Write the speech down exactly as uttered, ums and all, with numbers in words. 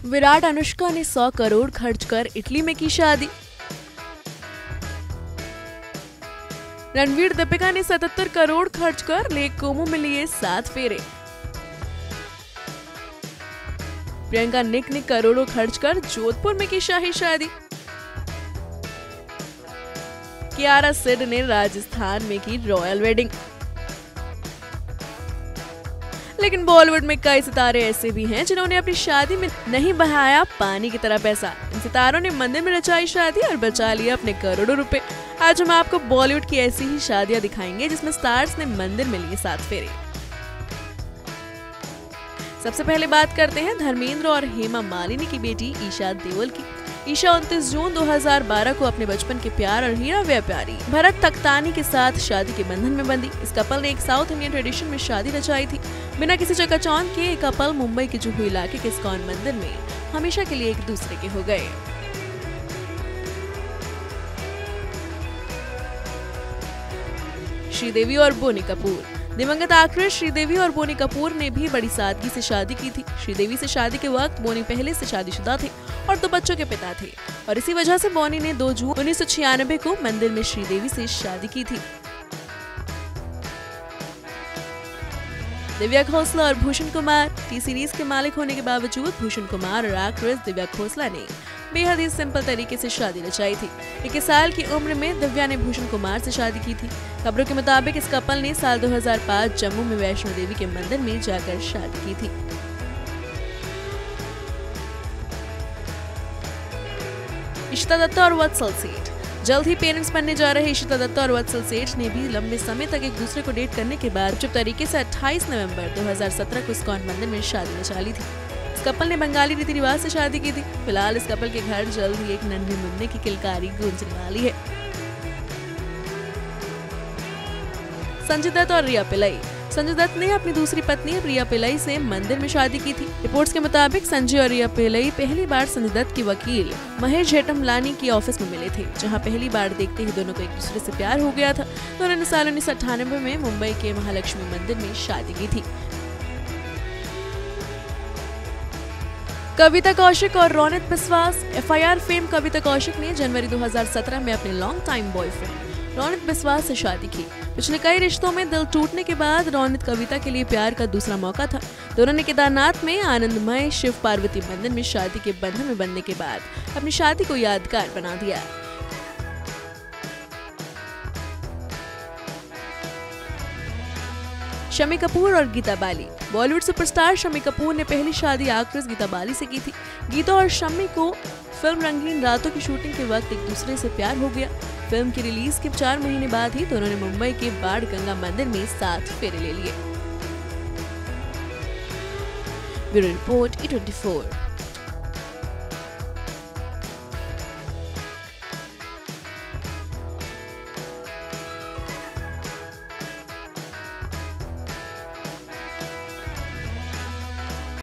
विराट अनुष्का ने सौ करोड़ खर्च कर इटली में की शादी। रणवीर दीपिका ने सतहत्तर करोड़ खर्च कर लेक कोमो में लिए सात फेरे। प्रियंका निक ने करोड़ों खर्च कर जोधपुर में की शाही शादी। कियारा सिड ने राजस्थान में की रॉयल वेडिंग। लेकिन बॉलीवुड में कई सितारे ऐसे भी हैं जिन्होंने अपनी शादी में नहीं बहाया पानी की तरह पैसा। इन सितारों ने मंदिर में रचाई शादी और बचा लिया अपने करोड़ों रुपए। आज हम आपको बॉलीवुड की ऐसी ही शादियां दिखाएंगे जिसमें स्टार्स ने मंदिर में लिए सात फेरे। सबसे पहले बात करते हैं धर्मेंद्र और हेमा मालिनी की बेटी ईशा देओल की। ईशा उनतीस जून दो हज़ार बारह को अपने बचपन के प्यार और हीरा व्यापारी भरत तख्तानी के साथ शादी के बंधन में बंधी। इस कपल ने एक साउथ इंडियन ट्रेडिशन में शादी रचाई थी। बिना किसी चकाचौंध के ये कपल मुंबई के जुहू इलाके के इस्कॉन मंदिर में हमेशा के लिए एक दूसरे के हो गए। श्रीदेवी और बोनी कपूर। दिवंगत एक्ट्रेस श्रीदेवी और बोनी कपूर ने भी बड़ी सादगी से शादी की थी। श्रीदेवी से शादी के वक्त बोनी पहले से शादीशुदा थे और दो बच्चों के पिता थे और इसी वजह से बोनी ने दो जून उन्नीस सौ छियानबे को मंदिर में श्रीदेवी से शादी की थी। दिव्या खोसला और भूषण कुमार। टी सीरीज के मालिक होने के बावजूद भूषण कुमार और एक्ट्रेस दिव्या खोसला ने बेहद ही सिंपल तरीके से शादी रचाई थी। इक्कीस साल की उम्र में दिव्या ने भूषण कुमार से शादी की थी। खबरों के मुताबिक इस कपल ने साल दो हज़ार पाँच जम्मू में वैष्णो देवी के मंदिर में जाकर शादी की थी। इशिता दत्त और वत्सल सेठ। जल्द ही पेरेंट्स बनने जा रहे इशिता दत्त और वत्सल सेठ ने भी लंबे समय तक एक दूसरे को डेट करने के बाद चुप तरीके से अट्ठाईस नवंबर दो हज़ार सत्रह को इस्कॉन मंदिर में शादी रचा ली थी। इस कपल ने बंगाली रीति रिवाज से शादी की थी। फिलहाल इस कपल के घर जल्द ही एक नन्हे मुन्ने की किलकारी गूंजने वाली है। संजय दत्त और रिया पिल्लई। संजय दत्त ने अपनी दूसरी पत्नी रिया पिल्लई से मंदिर में शादी की थी। रिपोर्ट्स के मुताबिक संजय और रिया पिल्लई पहली बार संजय दत्त के वकील महेश जेठमलानी की ऑफिस में मिले थे, जहां पहली बार देखते ही दोनों को एक दूसरे से प्यार हो गया था। दोनों ने साल उन्नीस सौ अट्ठानबे में मुंबई के महालक्ष्मी मंदिर में शादी की थी। कविता कौशिक और Raunit Biswas. F I R fame Kavita Kaushik ने जनवरी दो हज़ार सत्रह में अपने long time boyfriend Raunit Biswas से शादी की। पिछले कई रिश्तों में दिल टूटने के बाद रौनित कविता के लिए प्यार का दूसरा मौका था। दोनों ने केदारनाथ में आनंदमय शिव पार्वती मंदिर में शादी के बंधन में बनने के बाद अपनी शादी को यादगार बना दिया। शम्मी कपूर और गीता बाली। बॉलीवुड सुपरस्टार शम्मी कपूर ने पहली शादी एक्ट्रेस गीता बाली से की थी। गीता और शम्मी को फिल्म रंगीन रातों की शूटिंग के वक्त एक दूसरे से प्यार हो गया। फिल्म की रिलीज के चार महीने बाद ही दोनों ने मुंबई के बाण गंगा मंदिर में सात फेरे ले लिए। Bureau report E twenty four.